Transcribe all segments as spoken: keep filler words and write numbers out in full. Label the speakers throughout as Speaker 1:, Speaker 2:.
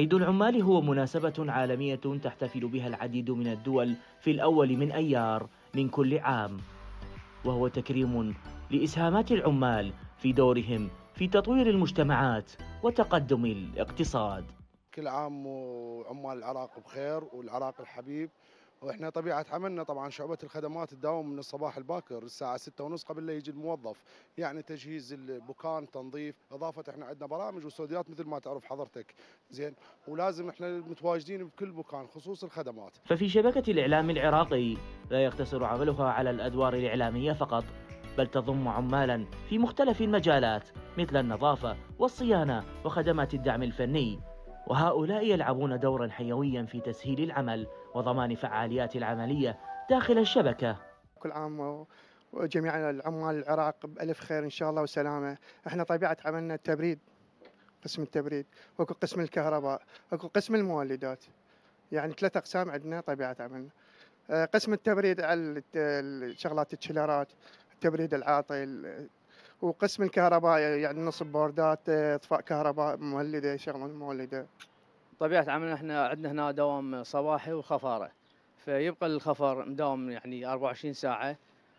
Speaker 1: عيد العمال هو مناسبة عالمية تحتفل بها العديد من الدول في الأول من أيار من كل عام، وهو تكريم لإسهامات العمال في دورهم في تطوير المجتمعات وتقدم الاقتصاد.
Speaker 2: كل عام وعمال العراق بخير والعراق الحبيب. واحنا طبيعه عملنا طبعا شعبه الخدمات تداوم من الصباح الباكر الساعه ستة ونص قبل لا يجي الموظف، يعني تجهيز البكان، تنظيف، اضافه احنا عندنا برامج وسوديات مثل ما تعرف حضرتك، زين، ولازم احنا متواجدين بكل بكان خصوص الخدمات.
Speaker 1: ففي شبكة الإعلام العراقي لا يقتصر عملها على الأدوار الإعلامية فقط، بل تضم عمالا في مختلف المجالات مثل النظافة والصيانة وخدمات الدعم الفني، وهؤلاء يلعبون دورا حيويا في تسهيل العمل وضمان فعاليات العملية داخل الشبكة.
Speaker 3: كل عام وجميع العمال العراق بألف خير إن شاء الله وسلامة. احنا طبيعة عملنا التبريد، قسم التبريد، وكو قسم الكهرباء، وكو قسم المولدات، يعني ثلاث أقسام عندنا طبيعة عملنا. قسم التبريد على الشغلات الشلرات، التبريد العاطل، وقسم الكهرباء يعني نصب بوردات، اطفاء كهرباء مولده، شغله مولده.
Speaker 4: طبيعة عملنا احنا عندنا هنا دوام صباحي وخفارة، فيبقى الخفر مداوم يعني أربعة وعشرين ساعة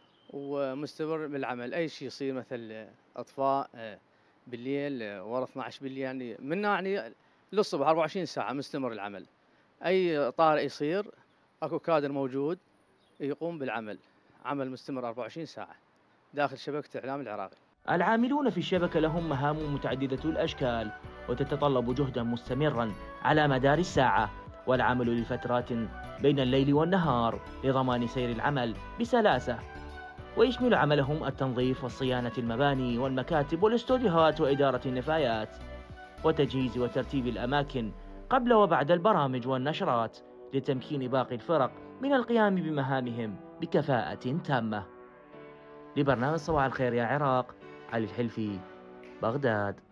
Speaker 4: ومستمر بالعمل. اي شيء يصير مثل اطفاء بالليل ورا اثنعش بالليل، يعني من يعني للصبح أربعة وعشرين ساعة مستمر العمل. اي طارئ يصير اكو كادر موجود يقوم بالعمل، عمل مستمر أربعة وعشرين ساعة داخل شبكة الإعلام العراقي.
Speaker 1: العاملون في الشبكة لهم مهام متعددة الأشكال وتتطلب جهدا مستمرا على مدار الساعة، والعمل لفترات بين الليل والنهار لضمان سير العمل بسلاسة. ويشمل عملهم التنظيف وصيانة المباني والمكاتب والاستوديوهات وإدارة النفايات وتجهيز وترتيب الأماكن قبل وبعد البرامج والنشرات لتمكين باقي الفرق من القيام بمهامهم بكفاءة تامة. لبرنامج صباح الخير يا عراق، علي الحلفي، بغداد.